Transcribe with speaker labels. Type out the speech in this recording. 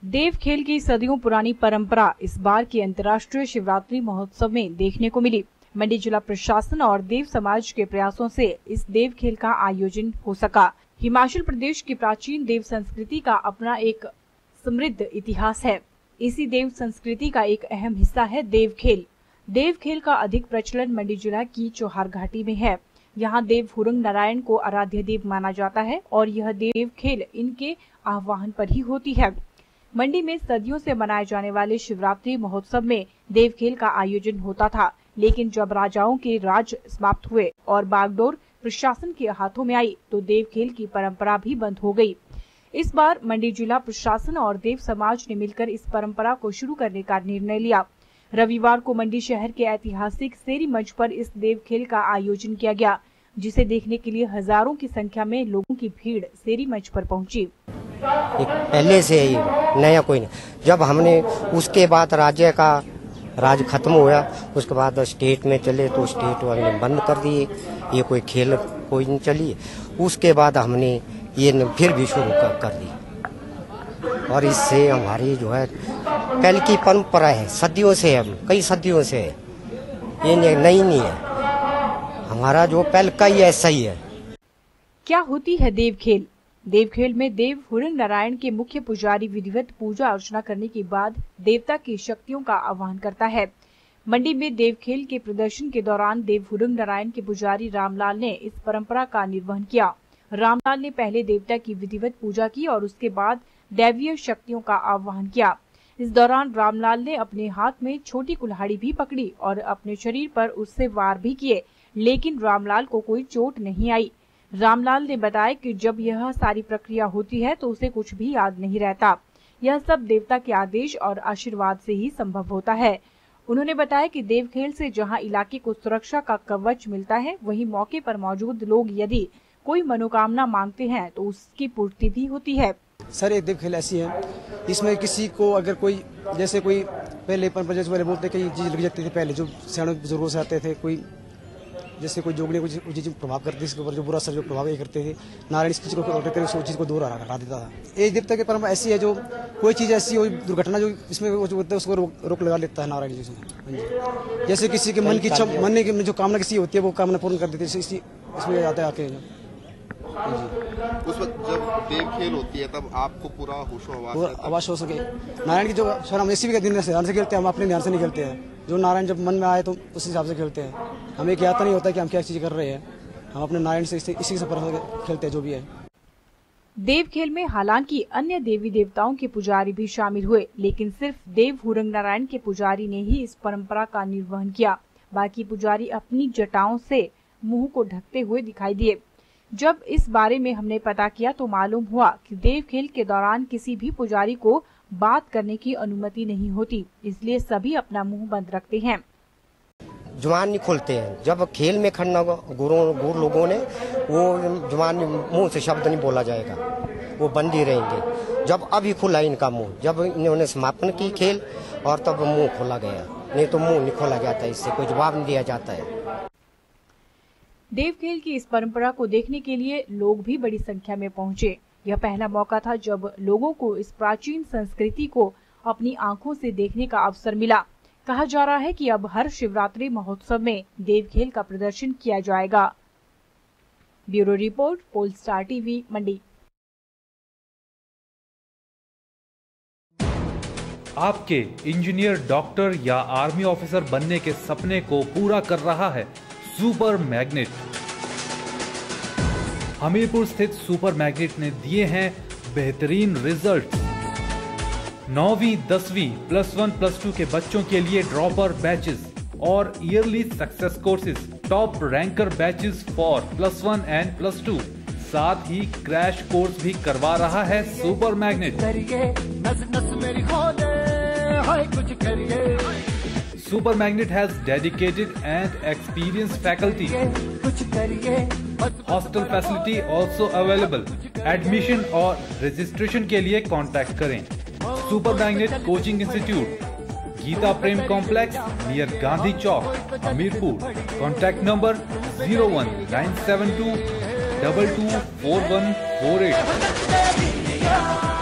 Speaker 1: देव खेल की सदियों पुरानी परंपरा इस बार के अंतर्राष्ट्रीय शिवरात्रि महोत्सव में देखने को मिली। मंडी जिला प्रशासन और देव समाज के प्रयासों से इस देव खेल का आयोजन हो सका। हिमाचल प्रदेश की प्राचीन देव संस्कृति का अपना एक समृद्ध इतिहास है। इसी देव संस्कृति का एक अहम हिस्सा है देव खेल। देव खेल का अधिक प्रचलन मंडी जिला की चौहार घाटी में है। यहाँ देव हुरंग नारायण को आराध्य देव माना जाता है और यह देव खेल इनके आह्वान पर ही होती है। मंडी में सदियों से मनाए जाने वाले शिवरात्रि महोत्सव में देव खेल का आयोजन होता था, लेकिन जब राजाओं के राज समाप्त हुए और बागडोर प्रशासन के हाथों में आई तो देव खेल की परंपरा भी बंद हो गई। इस बार मंडी जिला प्रशासन और देव समाज ने मिलकर इस परंपरा को शुरू करने का निर्णय लिया। रविवार को मंडी शहर के ऐतिहासिक सेरी मंच पर इस देव खेल का आयोजन किया गया, जिसे देखने के लिए हजारों की संख्या में लोगों की भीड़ सेरी मंच पर पहुंची।
Speaker 2: पहले से ही नया कोई नहीं। जब हमने उसके बाद राज्य का राज खत्म हुआ, उसके बाद स्टेट में चले तो स्टेट वाले बंद कर दिए, ये कोई खेल कोई नहीं चली। उसके बाद हमने ये फिर भी शुरू कर दी और इससे हमारी जो है पहले की परंपरा है, सदियों से है, कई सदियों से है, ये नई नहीं है। हमारा जो पहले का ही ऐसा ही है।
Speaker 1: क्या होती है देव खेल? देव खेल में देव हुरंग नारायण के मुख्य पुजारी विधिवत पूजा अर्चना करने के बाद देवता की शक्तियों का आह्वान करता है। मंडी में देव खेल के प्रदर्शन के दौरान देव हुरंग नारायण के पुजारी रामलाल ने इस परंपरा का निर्वहन किया। रामलाल ने पहले देवता की विधिवत पूजा की और उसके बाद दैवीय शक्तियों का आह्वान किया। इस दौरान रामलाल ने अपने हाथ में छोटी कुल्हाड़ी भी पकड़ी और अपने शरीर पर उससे वार भी किए, लेकिन रामलाल को कोई चोट नहीं आई। रामलाल ने बताया कि जब यह सारी प्रक्रिया होती है तो उसे कुछ भी याद नहीं रहता। यह सब देवता के आदेश और आशीर्वाद से ही संभव होता है। उन्होंने बताया कि देव खेल से जहां इलाके को सुरक्षा का कवच मिलता है, वहीं मौके पर मौजूद लोग यदि कोई मनोकामना मांगते हैं तो उसकी पूर्ति भी होती है।
Speaker 3: सर, एक देव खेल ऐसी है, इसमें किसी को अगर कोई जैसे कोई पहले वाले बोलते कई चीज लग जाती थी, पहले जो सियाने बुजुर्गों से आते थे, कोई जैसे कोई जोगने कुछ चीज प्रभाव करती थी, इसके ऊपर जो बुरा असर जो प्रभाव ये करते थे, नारायण इस चीज को करके उस चीज को दूर हटा देता था। एक देवता की परंपरा ऐसी है, जो कोई चीज ऐसी हो दुर्घटना जो इसमें जो होता है उसको रोक लगा लेता है नारायण जी से। जैसे किसी के मन की इच्छा, मन की जो कामना किसी होती है वो कामना पूर्ण कर देते हैं, इसमें आता है आके।
Speaker 4: उस वक्त जब देव खेल होती है तब आपको पूरा
Speaker 3: होश हो सके। नारायण की जो सर हम इसी भी दिन ध्यान से खेलते हैं, हम अपने ध्यान से नहीं खेलते हैं। जो नारायण जब मन में आए तो उस हिसाब से खेलते हैं। हमें क्या नहीं होता कि हम क्या चीज कर रहे हैं, हम अपने नारायण से इसी से खेलते हैं जो भी है।
Speaker 1: देव खेल में हालांकि अन्य देवी देवताओं के पुजारी भी शामिल हुए, लेकिन सिर्फ देव हुरंग नारायण के पुजारी ने ही इस परंपरा का निर्वहन किया। बाकी पुजारी अपनी जटाओं से मुंह को ढकते हुए दिखाई दिए। जब इस बारे में हमने पता किया तो मालूम हुआ कि देव खेल के दौरान किसी भी पुजारी को बात करने की अनुमति नहीं होती, इसलिए सभी अपना मुंह बंद रखते हैं।
Speaker 2: जुबान नहीं खोलते हैं। जब खेल में खड़ना गुरु लोगों ने वो जुबान मुंह से शब्द नहीं बोला जाएगा, वो बंद ही रहेंगे। जब अभी खुला इनका मुंह, जब इन्होंने समापन की खेल और तब मुंह खोला गया, नहीं तो मुंह नहीं खोला जाता, इससे कोई जवाब नहीं दिया जाता है।
Speaker 1: देव खेल की इस परंपरा को देखने के लिए लोग भी बड़ी संख्या में पहुंचे। यह पहला मौका था जब लोगों को इस प्राचीन संस्कृति को अपनी आंखों से देखने का अवसर मिला। कहा जा रहा है कि अब हर शिवरात्रि महोत्सव में देव खेल का प्रदर्शन किया जाएगा। Bureau report, Polstar TV, Mandi.
Speaker 5: आपके इंजीनियर, डॉक्टर या आर्मी ऑफिसर बनने के सपने को पूरा कर रहा है सुपर मैग्नेट। हमीरपुर स्थित सुपर मैग्नेट ने दिए हैं बेहतरीन रिजल्ट। 9वीं 10वीं +1 +2 के बच्चों के लिए ड्रॉपर बैचेस और early success courses, top ranker batches for +1 and +2, साथ ही क्रैश कोर्स भी करवा रहा है super magnet. Super Magnet has dedicated and experienced faculty. Hostel facility also available. Admission और registration के लिए contact करें। Super Magnet Coaching Institute, Geeta Prem complex near Gandhi Chowk, Hamirpur. Contact number 01972224148।